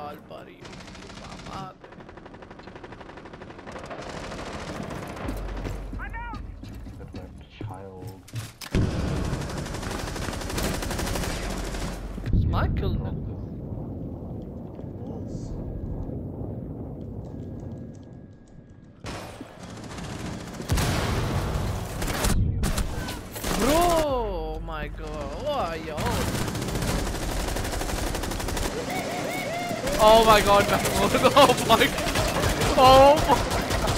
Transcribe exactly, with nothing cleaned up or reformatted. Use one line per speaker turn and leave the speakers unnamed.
all for you, mama.
With my child.
It's my kill now. Bro, oh my god, oh yo. Oh my god, Mahmoud, oh my god. Oh my